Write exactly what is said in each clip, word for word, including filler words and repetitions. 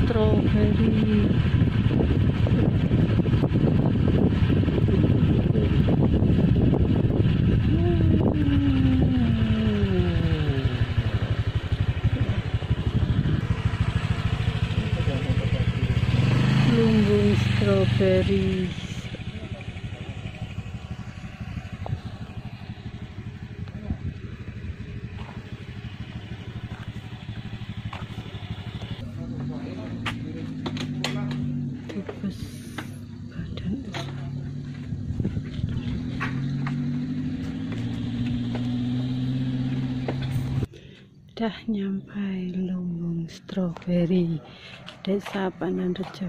stroberi. Lumbung stroberi. Udah nyampai Lumbung Stroberi, Desa Pananrejo.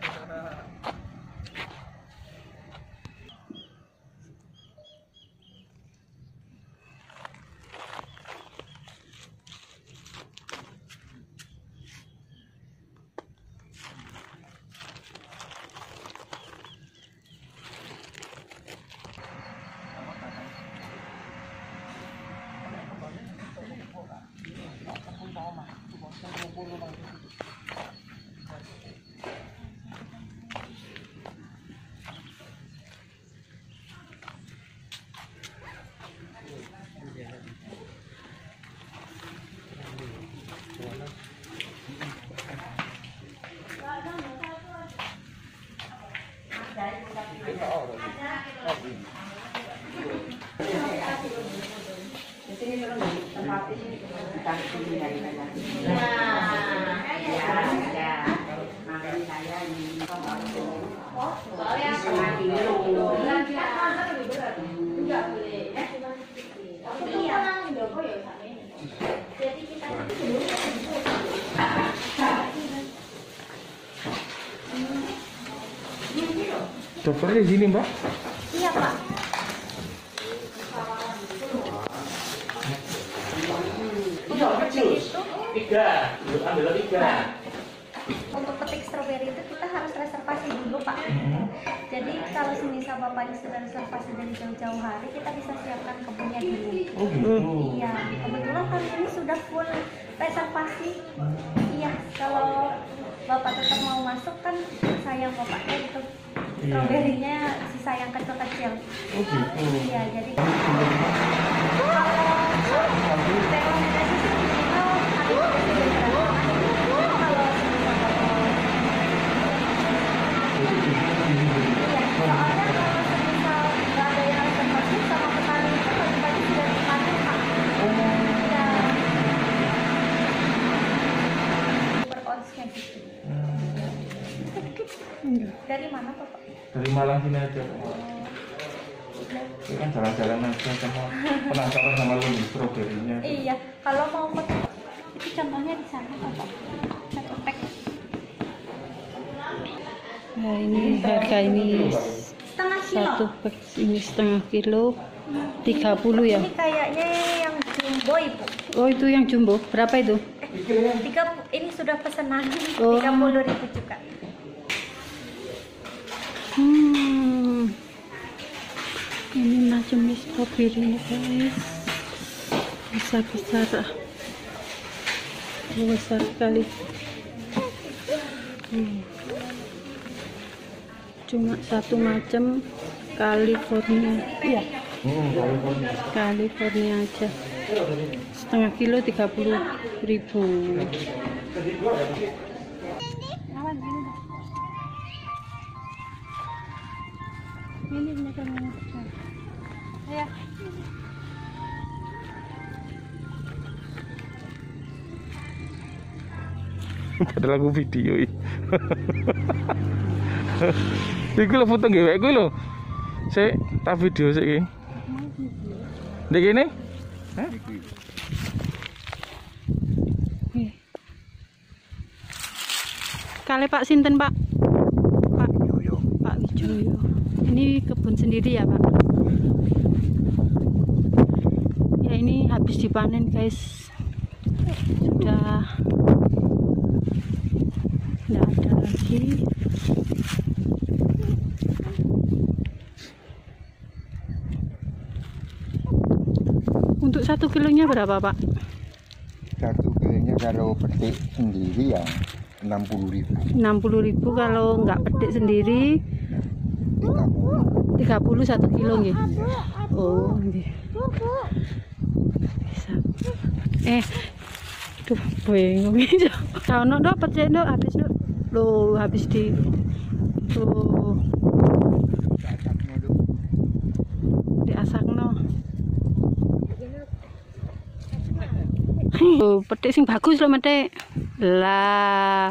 Dokternya di sini, Mbak? Iya, Pak. Iya, kecil. Tiga, ambil tiga. Untuk petik stroberi itu kita harus reservasi dulu, Pak. Jadi kalau semisal Bapaknya sudah reservasi dari jauh-jauh hari, kita bisa siapkan kebunnya dulu. Oh gitu. Iya, kebetulan kan ini sudah full reservasi. Iya, kalau Bapak tetap mau masuk kan sayang Bapaknya itu. Stroberinya sisa yang kecil-kecil. Oh gitu. Iya, jadi kalau rekomendasi sih minimal harus ada kalau iya, soalnya kalau semisal nggak ada yang reservasi sama petani itu pagi-pagi sudah dipanen, Pak. Iya. Berkonsumsi gitu. Dari mana, Bapak? Dari Malang sini aja. Ini kan jalan-jalan aja sama penasaran sama lumbung stroberinya. Iya, kalau mau petik itu contohnya di sana, Bapak. Satu pack. Nah, ini harga ini Setengah kilo. satu pack ini setengah kilo, tiga puluh ya. Ini kayaknya yang jumbo, Ibu. Oh, itu yang jumbo. Berapa itu? Eh, tiga, ini sudah pesanan Oh. tiga puluh ribu juga. Hmm. Ini macam stroberi guys. Besar-besar. Oh, besar sekali. Hmm. Cuma satu macam California. Iya. Hmm, California. California aja. Setengah kilo tiga puluh ribu. Ini macam ya. Padahal aku video ini. Iku lho foto ngewek ku lho. Sik, tak video sik iki. Ndek kene? Hah? Kale Pak sinten, Pak? Pak Wijoyo. Pak Wijoyo. Ini kebun sendiri ya, Pak? Ya, ini habis dipanen, guys. Sudah tidak ada lagi. Untuk satu kilonya berapa, Pak? Satu kilonya kalau petik sendiri ya enam puluh ribu. enam puluh ribu kalau nggak petik sendiri tiga puluh satu kilo nggih. Oh, nggih. Bisa. Eh, duh, bingung iki. Ono ndok pecek ndok habis ndok. Loh, habis di tuh diasakno. Oh, petik sing bagus lho, Metik. Lah.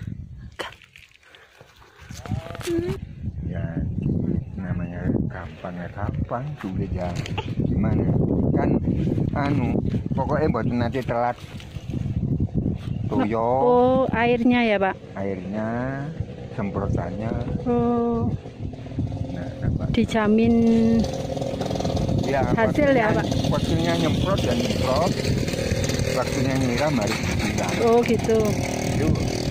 Ya, namanya gampang ya gampang, sulit ya. Gimana? Kan anu, pokoknya buat nanti telat toyo, Oh, airnya ya, Pak. airnya, semprotannya. Oh, Nah, apa? dijamin Ya, hasil ya, waktunya- Pak? Waktunya nyemprot dan nyemprot, waktunya nyiram harus disiram. oh gitu. Itu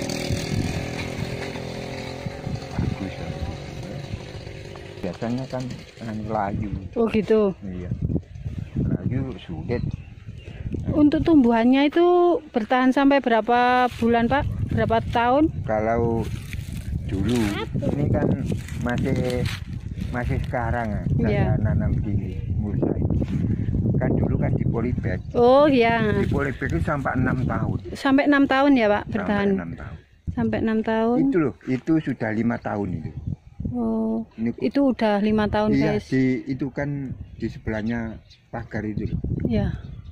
bagus ya. Biasanya kan anu layu, Oh gitu. iya. Layu sulit. Untuk tumbuhannya itu bertahan sampai berapa bulan, Pak? Berapa tahun? Kalau dulu ini kan masih masih sekarang ya, Iya. saya nanam di Mursa ini. Kan dulu kan di polybag. Oh ya, Di polybag itu sampai enam tahun. sampai enam tahun ya, Pak, Sampai bertahan. enam tahun. Sampai enam tahun. Itu loh, itu sudah lima tahun itu. Oh, Ini itu udah lima tahun, iya, guys. di itu kan di sebelahnya pagar itu loh. Ya.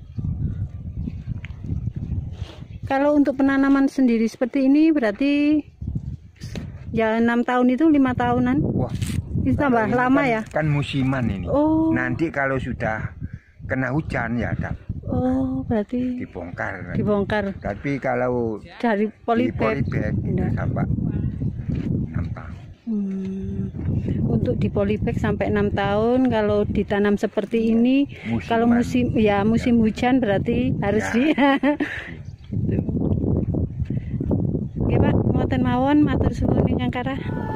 Kalau untuk penanaman sendiri seperti ini berarti ya enam tahun itu lima tahunan. Wah, Itu tambah kalau ini lama kan, ya. kan musiman ini. Oh. Nanti kalau sudah kena hujan ya ada Oh, berarti dibongkar. nanti. dibongkar Tapi kalau dari di polybag. polybag itu Enggak. sampai enam tahun. Hmm. Untuk di polybag sampai enam tahun. Kalau ditanam seperti ini, Musiman. kalau musim ya musim hujan berarti harus Ya. di. Oke, Pak, ngoten mawon matur suwun ingkang karah.